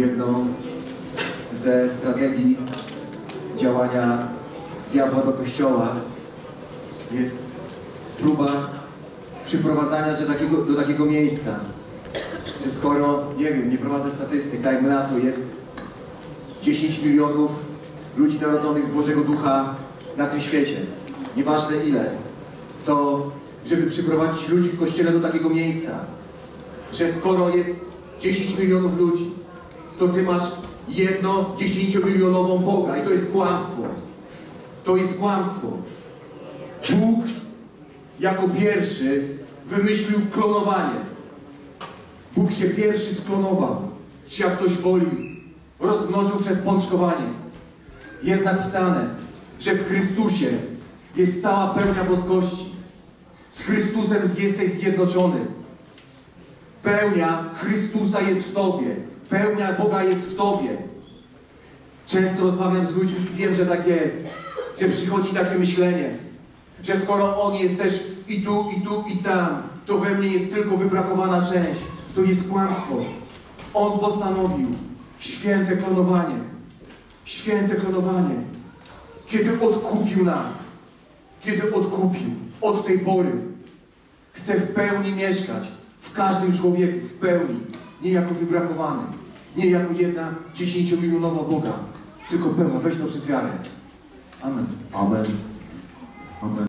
Jedną ze strategii działania diabła do Kościoła jest próba przyprowadzania się do takiego miejsca, że skoro, nie wiem, nie prowadzę statystyk, dajmy na to, jest 10 milionów ludzi narodzonych z Bożego Ducha na tym świecie, nieważne ile, to żeby przyprowadzić ludzi w Kościele do takiego miejsca, że skoro jest 10 milionów ludzi, to ty masz jedno 10-milionową Boga i to jest kłamstwo. To jest kłamstwo. Bóg jako pierwszy wymyślił klonowanie. Bóg się pierwszy sklonował. Czy jak ktoś woli, rozmnożył przez pączkowanie. Jest napisane, że w Chrystusie jest cała pełnia boskości. Z Chrystusem jesteś zjednoczony. Pełnia Chrystusa jest w Tobie. Pełnia Boga jest w Tobie. Często rozmawiam z ludźmi i wiem, że tak jest. Że przychodzi takie myślenie, że skoro On jest też i tu, i tu, i tam, to we mnie jest tylko wybrakowana część. To jest kłamstwo. On postanowił święte klonowanie. Święte klonowanie. Kiedy odkupił nas. Kiedy odkupił. Od tej pory chce w pełni mieszkać. W każdym człowieku. W pełni. Nie jako wybrakowany. Nie jako jedna 10-milionowa Boga. Tylko pełna. Weź to przez wiarę. Amen. Amen. Amen.